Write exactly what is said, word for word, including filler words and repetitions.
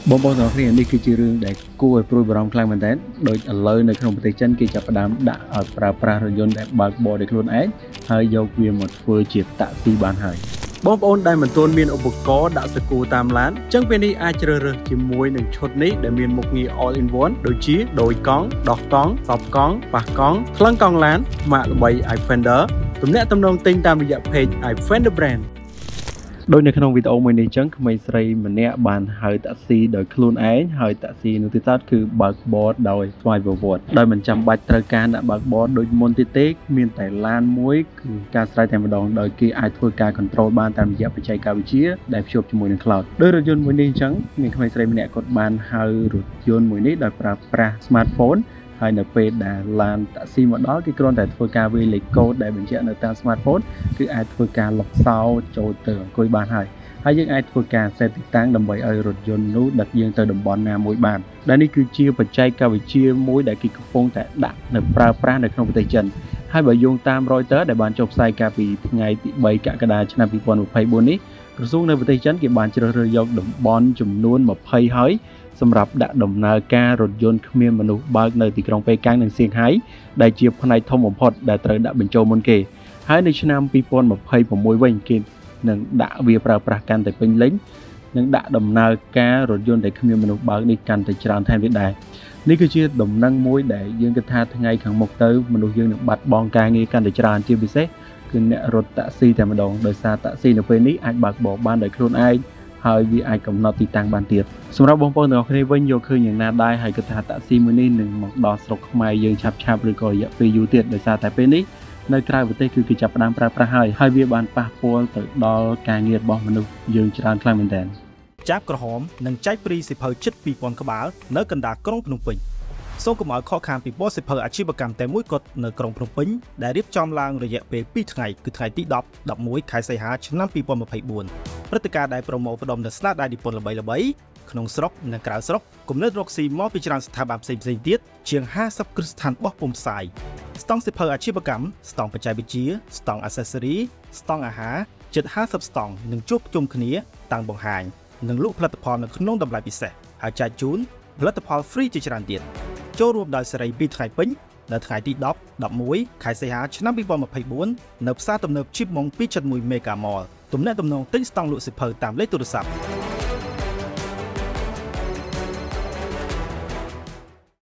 បងប្អូនទាំងអស់គ្នានេះគឺជារឿងដែលគួរឲ្យព្រួយបារម្ភខ្លាំងមែនទែនដោយឥឡូវនៅក្នុងប្រទេសចិនគេចាប់ផ្ដើមដាក់ឲ្យប្រើប្រាស់រថយន្តដែលបើកបរដោយខ្លួនឯងហើយយកវាមកធ្វើជាតាក់ស៊ីបានហើយបងប្អូនដែលមិនទាន់មានឧបករណ៍ដាក់សកូតាមឡានអញ្ចឹងពេលនេះអាចជ្រើសរើសជាមួយនឹងឈុតនេះដែលមានមុខងារ all in one ដូចជាដោយកង់ដោះកង់សបកង់ប៉ះកង់ថ្លឹងកង់ឡានម៉ាកល្បី iFender ទំនាក់ទំនងទិញតាមរយៈ page iFender brandដោយនៅក្នុងវីដេអូមួយនេះអញ្ចឹងក្មេងស្រីម្នាក់បានហៅតាក់ស៊ីដោយខ្លួនឯងហើយតាក់ស៊ីនោះទៀតគឺបើកបរដោយស្វ័យប្រវត្តិដោយមិនចាំបាច់ត្រូវការអ្នកបើកបរដូចមុនទៀតទេមានតែឡានមួយគឺការស្រ័យតែម្ដងដោយគេអាចធ្វើការ control បានតាមរយៈបច្ចេកវិទ្យាដែលភ្ជាប់ជាមួយនឹង cloud ដោយរថយន្តមួយនេះអញ្ចឹងមានក្មេងស្រីម្នាក់គាត់បានហៅរថយន្តមួយនេះដោយប្រើប្រាស់ smartphoneហើយនៅពេលដែលឡានតាក់ស៊ីមកដល់គេគ្រាន់តែធ្វើការវាយលេខកូដដែលបញ្ជាក់នៅតាម smartphone គឺអាចធ្វើការលុបសោចូលទៅអង្គុយបានហើយហើយយើងអាចធ្វើការ set ទីតាំងដើម្បីឲ្យរថយន្តនោះដឹកយើងទៅតំបន់ណាមួយបានដែលនេះគឺជាបច្ចេកវិទ្យាមួយដែលគេកំពុងតែដាក់នៅប្រើប្រាស់នៅក្នុងប្រទេសចិនហើយបើយោងតាម Reuters ដែលបានចុះផ្សាយកាលពីថ្ងៃទីបីកក្កដាឆ្នាំពីរពាន់ម្ភៃបួននេះក្រសួងនៅប្រទេសចិនគេបានជ្រើសរើសយកតំបន់ចំនួនម្ភៃហើយសម្រាប់ដាក់ដំណើរការរថយន្តគ្មានមនុស្សបើកនៅទីក្រុងប៉េកាំងនិងសៀងហៃដែលជាផ្នែកធំបំផុតដែលត្រូវដាក់បញ្ចូលមុនគេហើយនៅឆ្នាំពីរពាន់ម្ភៃប្រាំមួយវិញគេនឹងដាក់វាប្រើប្រាស់កាន់តែពេញលេញនិងដាក់ដំណើរការរថយន្តដែលគ្មានមនុស្សបើកនេះកាន់តែច្រើនថែមទៀតដែរនេះគឺជាដំណឹងមួយដែលយើងគិតថាថ្ងៃខាងមុខទៅមនុស្សយើងនឹងបាត់បង់ការងារកាន់តែច្រើនជាពិសេសគឺអ្នករត់តាក់ស៊ីតែម្ដងដោយសារតាក់ស៊ីនៅពេលនេះអាចបើកបរបានដោយខ្លួនឯងហើយវាអាចកំណត់ទីតាំងបានទៀតសម្រាប់បងប្អូនទាំងអស់គ្នាវិញយកឃើញយ៉ាងណាដែរហើយគិតថាតាក់ស៊ីមួយនេះនឹងមកដល់ស្រុកខ្មែរយើងឆាប់ឆាប់ឬក៏រយៈពេលយូរទៀតដោយសារតែពេលនេះនៅក្រៅប្រទេសគឺគេចាប់ផ្ដើមប្រើប្រាស់ហើយហើយវាបានប៉ះពាល់ទៅដល់ការងាររបស់មនុស្សយើងច្រើនខ្លាំងមែនទែនចាប់ក្រហមនិងចែកព្រីសិភៅជិតពីរពាន់ក្បាលនៅកណ្ដាលក្រុងភ្នំពេញសូមកុំឲ្យខកខានពីបទសិភៅអាជីវកម្មតែមួយគត់នៅក្រុងភ្នំពេញដែលរៀបចំឡើងរយៈពេលពីរថ្ងៃគឺថ្ងៃទីដប់ ដប់មួយខែសីហាឆ្នាំពីរពាន់ម្ភៃបួនព្រឹត្តិការណ៍ដែលប្រមូលផ្ដុំនៅស្នាដៃនិពន្ធល្បីៗក្នុងស្រុកនិងក្រៅស្រុកគំនិតរកស៊ីមកពីច្រើនស្ថាប័នផ្សេងៗទៀតជាងห้าสิบគ្រឹះស្ថានបោះពុម្ពផ្សាយស្តង់សិភៅអាជីវកម្មស្តង់បច្ចេកវិទ្យាស្តង់ accessory ស្តង់អាហារជិតห้าสิบស្តង់នឹងជួបជុំគ្នាតាំងបង្ហាញនិងលក់ផលិតផលនៅក្នុងតម្លៃពិសេសហើយចែកជូនផលិតផល free ជាច្រើនទៀតចូលរួមដោយសេរីពីថ្ងៃពេញនៅថ្ងៃទីដប់ ដប់មួយខែសីហាឆ្នាំពីរពាន់ម្ភៃបួននៅផ្សារទំនើបជីបម៉ុង ពីរ មួយ Mega Mall ទំនាក់ទំនងទិញស្តង់លក់សិភៅតាមលេខទូរស័ព្ទ